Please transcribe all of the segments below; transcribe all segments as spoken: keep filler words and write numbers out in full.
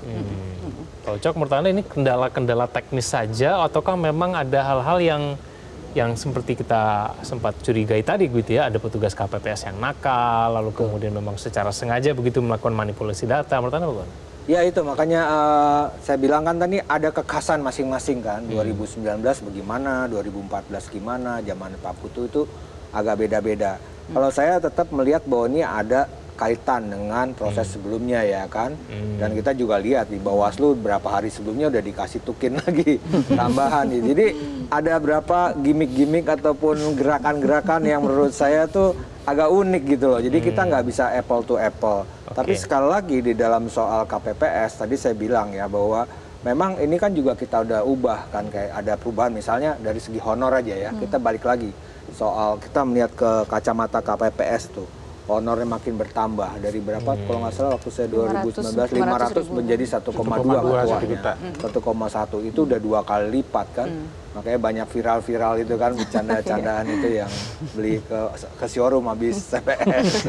Hmm. Pak Ucok, menurut Anda ini kendala-kendala teknis saja, ataukah memang ada hal-hal yang yang seperti kita sempat curigai tadi gitu ya, ada petugas K P P S yang nakal, lalu kemudian memang secara sengaja begitu melakukan manipulasi data, menurut Anda bagaimana? Ya itu, makanya uh, saya bilang kan tadi ada kekhasan masing-masing kan, hmm. dua ribu sembilan belas bagaimana, dua ribu empat belas gimana, zaman Pak Putu itu agak beda-beda. Hmm. Kalau saya tetap melihat bahwa ini ada kaitan dengan proses hmm. sebelumnya ya kan, hmm. dan kita juga lihat di Bawaslu berapa hari sebelumnya udah dikasih tukin lagi tambahan. Jadi ada berapa gimmick-gimmick ataupun gerakan-gerakan yang menurut saya tuh agak unik gitu loh. Jadi hmm. kita nggak bisa apple to apple. Okay. Tapi sekali lagi di dalam soal K P P S tadi saya bilang ya bahwa memang ini kan juga kita udah ubah kan, kayak ada perubahan misalnya dari segi honor aja ya. Hmm. Kita balik lagi soal kita melihat ke kacamata K P P S tuh. Honornya makin bertambah dari berapa hmm. kalau nggak salah waktu saya dua ribu sembilan belas lima ratus menjadi satu koma dua ketuanya, satu koma satu itu udah dua kali lipat kan. Hmm. Makanya banyak viral-viral itu kan, bercanda-candaan itu yang beli ke ke showroom habis C P S.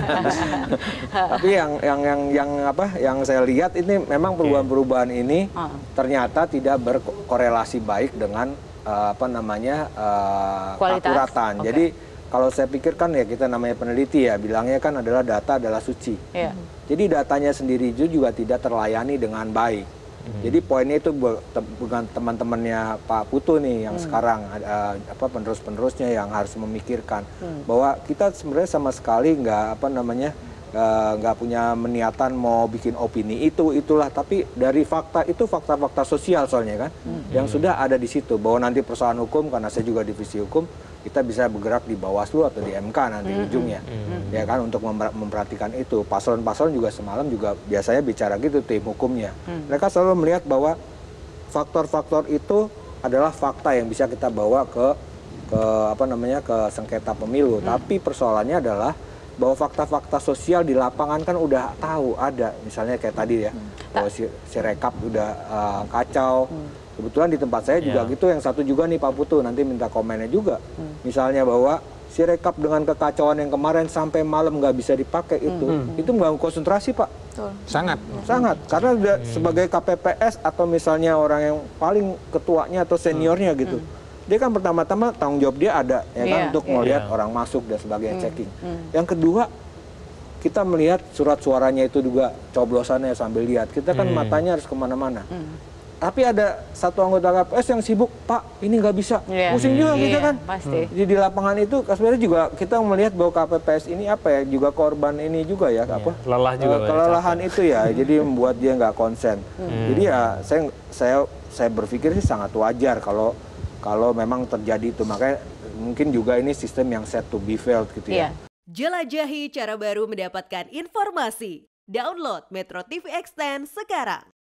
Tapi yang yang yang yang apa yang saya lihat ini memang perubahan-perubahan ini ternyata tidak berkorelasi baik dengan uh, apa namanya uh, akuratan. Okay. Jadi kalau saya pikirkan ya kita namanya peneliti ya, bilangnya kan adalah data adalah suci. Yeah. Jadi datanya sendiri itu juga tidak terlayani dengan baik. Hmm. Jadi poinnya itu bukan teman-temannya Pak Putu nih yang hmm. sekarang uh, apa penerus-penerusnya yang harus memikirkan hmm. bahwa kita sebenarnya sama sekali nggak apa namanya nggak uh, punya niatan mau bikin opini itu itulah, tapi dari fakta itu fakta-fakta sosial soalnya kan hmm. yang sudah ada di situ, bahwa nanti persoalan hukum karena saya juga divisi hukum kita bisa bergerak di Bawaslu atau di M K nanti mm-hmm. ujungnya, mm-hmm. ya kan, untuk memperhatikan itu. Paslon-paslon juga semalam juga biasanya bicara gitu tim hukumnya. Mm. Mereka selalu melihat bahwa faktor-faktor itu adalah fakta yang bisa kita bawa ke ke apa namanya ke sengketa pemilu. Mm. Tapi persoalannya adalah bahwa fakta-fakta sosial di lapangan kan udah tahu ada, misalnya kayak tadi ya, mm. bahwa si, si rekap udah uh, kacau. Mm. Kebetulan di tempat saya juga yeah. gitu, yang satu juga nih Pak Putu, nanti minta komennya juga. Hmm. Misalnya bahwa si rekap dengan kekacauan yang kemarin sampai malam nggak bisa dipakai itu, hmm. itu mengganggu konsentrasi Pak. Betul. Sangat, hmm. sangat. Karena hmm. sebagai K P P S atau misalnya orang yang paling ketuanya atau seniornya gitu, hmm. dia kan pertama-tama tanggung jawab dia ada, ya kan, yeah. untuk yeah. melihat yeah. orang masuk dan sebagainya, hmm. checking. Hmm. Yang kedua, kita melihat surat suaranya itu juga coblosannya sambil lihat. Kita kan hmm. matanya harus kemana-mana. Hmm. Tapi ada satu anggota K P P S yang sibuk, Pak, ini nggak bisa. Yeah. Pusing juga yeah, kita kan. Pasti. Jadi di lapangan itu sebenarnya juga kita melihat bahwa K P P S ini apa ya, juga korban ini juga ya, yeah. apa? Lelah juga. Uh, kelelahan itu ya, jadi membuat dia nggak konsen. Hmm. Jadi ya saya saya saya berpikir sih sangat wajar kalau kalau memang terjadi itu. Makanya mungkin juga ini sistem yang set to be failed gitu ya. Yeah. Jelajahi cara baru mendapatkan informasi. Download Metro T V Extend sekarang.